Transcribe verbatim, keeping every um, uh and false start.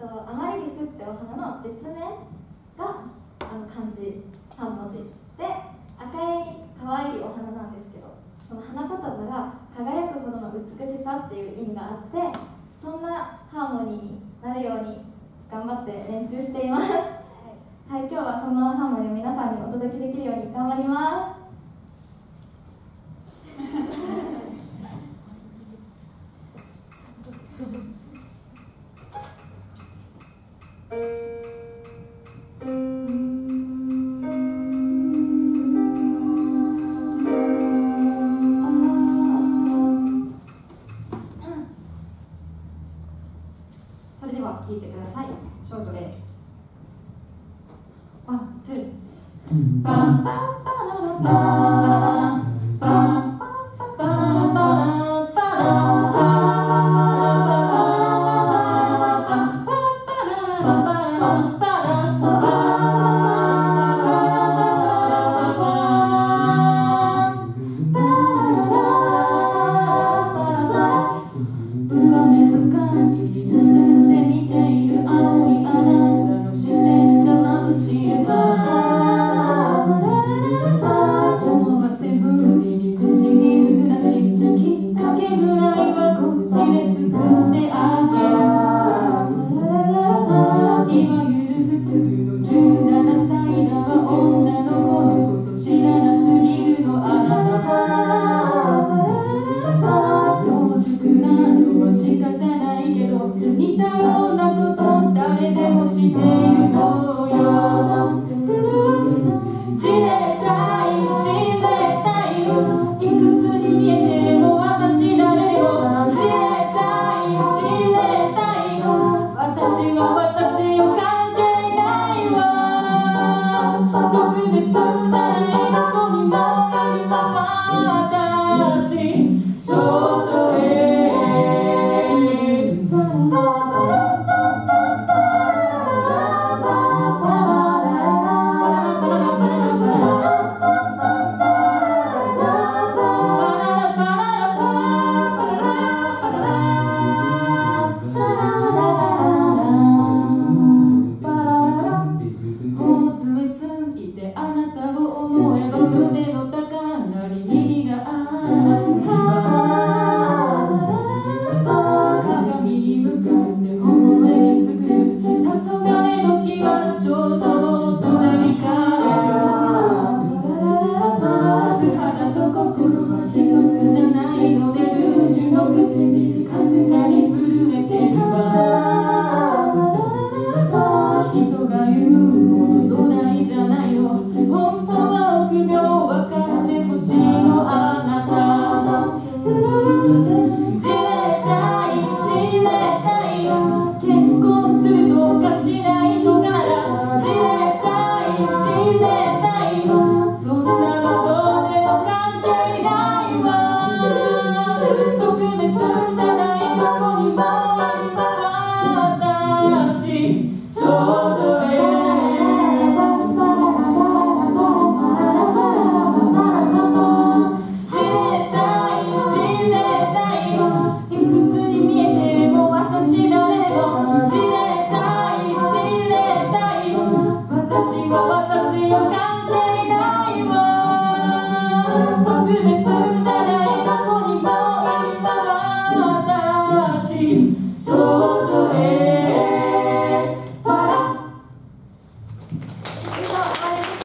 とアマリリスってお花の別名があの漢字さん文字で、赤い可愛いお花なんですけど、その花言葉が輝くほどの美しさっていう意味があって、そんなハーモニーになるように頑張って練習しています。はい、今日はそのハーモニーを皆さんにお届けできるように頑張ります。それでは聴いてください。少女でワン、ツーパンパンパララパンパンパララパラパ人が言うほどどないじゃないの、本当は臆病